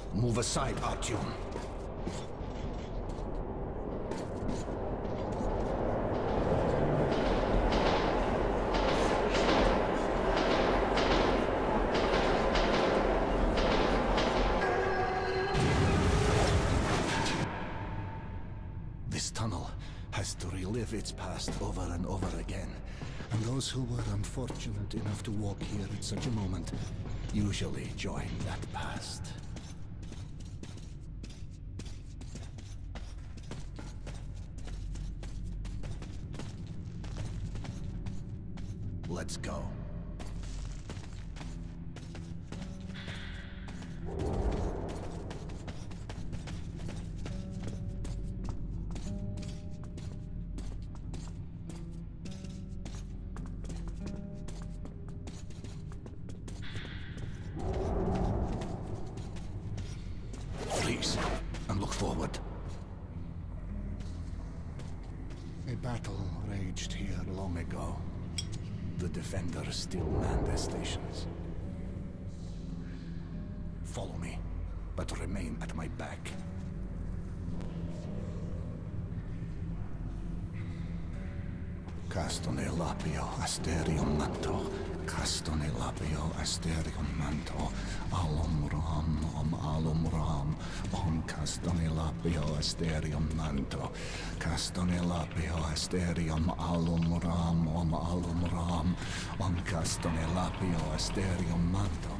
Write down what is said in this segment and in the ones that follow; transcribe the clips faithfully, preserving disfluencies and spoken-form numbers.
Move aside, Artyom. This tunnel has to relive its past over and over again. And those who were unfortunate enough to walk here at such a moment usually join that past. Let's go. Please, and look forward. A battle raged here long ago. The defenders still man their stations. Follow me, but remain at my back. Castone lapio asterion manto, castone lapio asterion manto, alum ram, om alum ram, om castone lapio asterion manto, castone lapio asterion alum ram, om alum ram, om castone lapio asterion manto.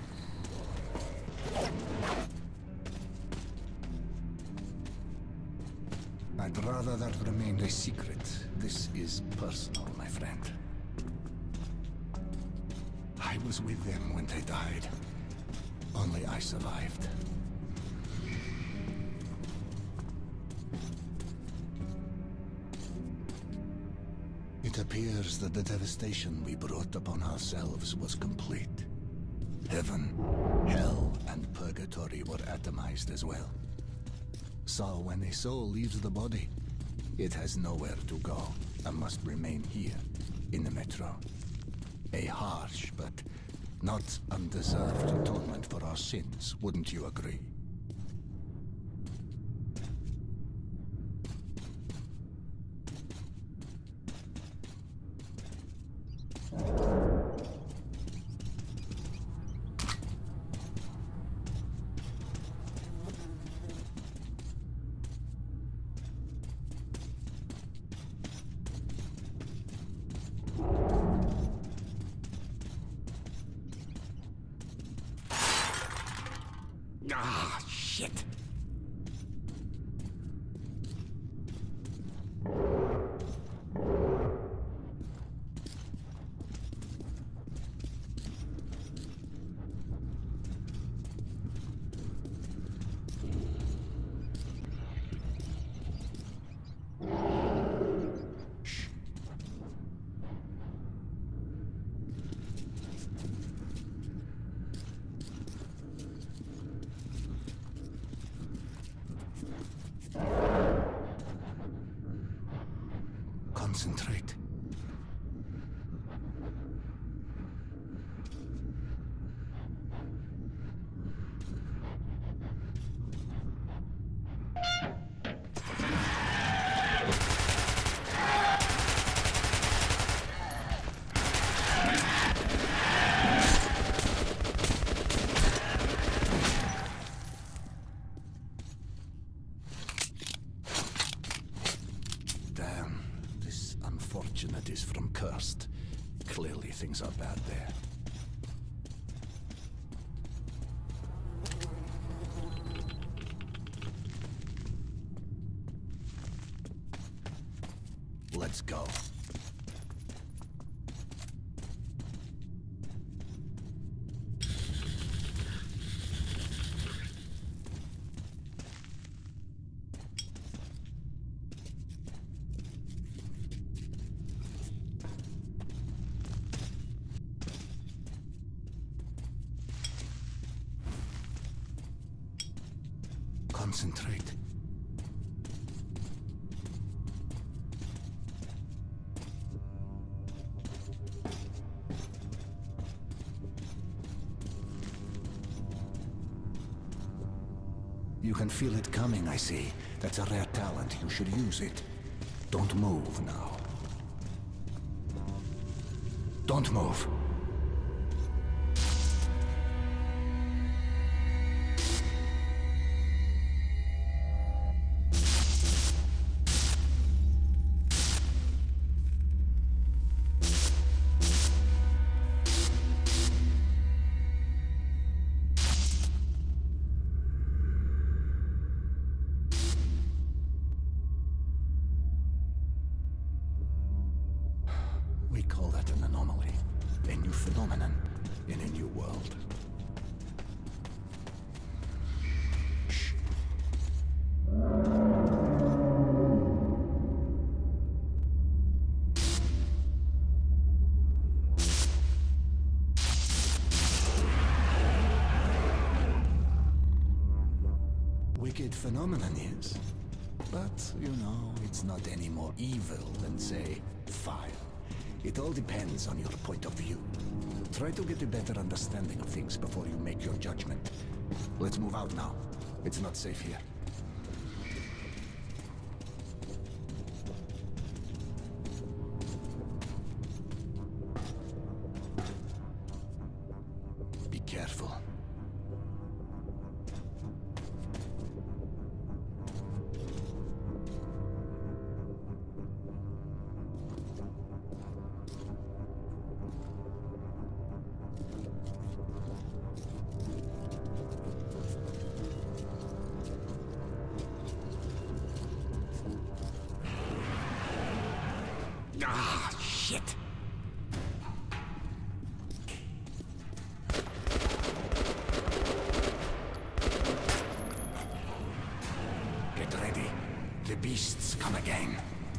I'd rather that remained a secret. This is personal, my friend. I was with them when they died. Only I survived. It appears that the devastation we brought upon ourselves was complete. Heaven, hell, and purgatory were atomized as well. So when a soul leaves the body, it has nowhere to go and must remain here, in the Metro. A harsh but not undeserved atonement for our sins, wouldn't you agree? Ah, shit! Concentrate. That is from Cursed. Clearly things are bad there. Let's go. Concentrate. You can feel it coming, I see. That's a rare talent. You should use it. Don't move now. Don't move. We call that an anomaly, a new phenomenon in a new world. Shh. Wicked phenomenon is, but you know, it's not any more evil than, say, fire. It all depends on your point of view. Try to get a better understanding of things before you make your judgment. Let's move out now. It's not safe here. Be careful. Ah, shit! Get ready. The beasts come again.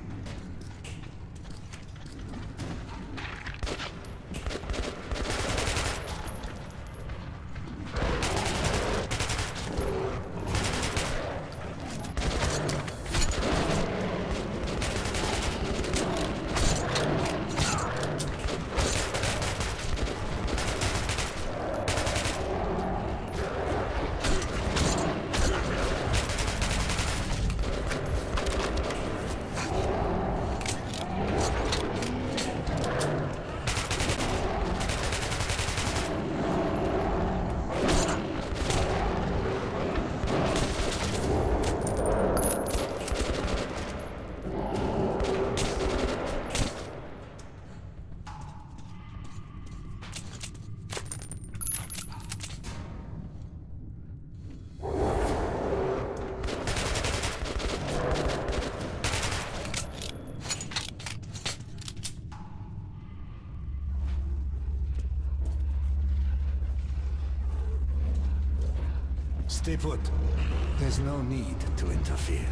Stay put. There's no need to interfere.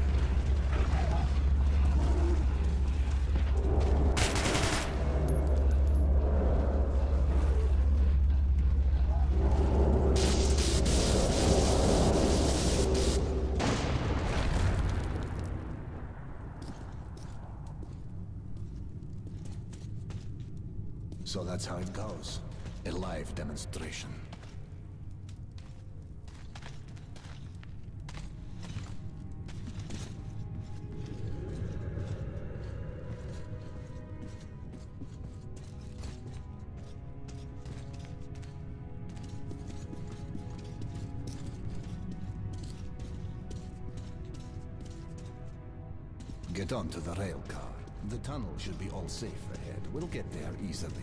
So that's how it goes. A live demonstration. Get onto the rail car. The tunnel should be all safe ahead. We'll get there easily.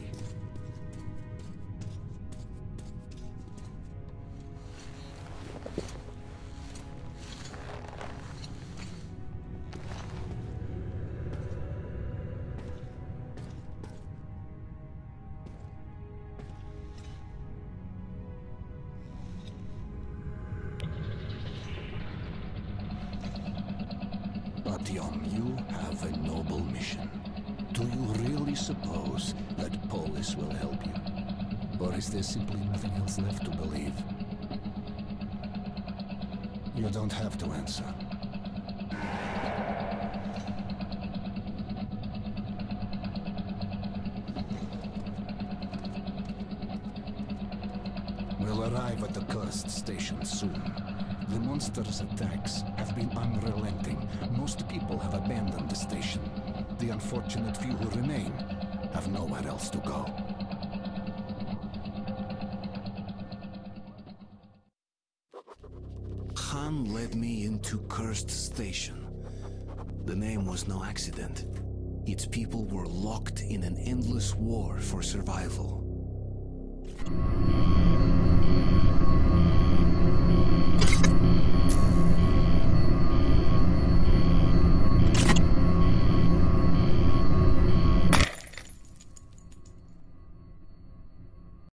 But Yom, you have a noble mission. Do you really suppose that Polis will help you? Or is there simply nothing else left to believe? You don't have to answer. We'll arrive at the cursed station soon. The monster's attacks have been unrelenting. Most people have abandoned the station. The unfortunate few who remain have nowhere else to go. Han led me into Cursed Station. The name was no accident. Its people were locked in an endless war for survival.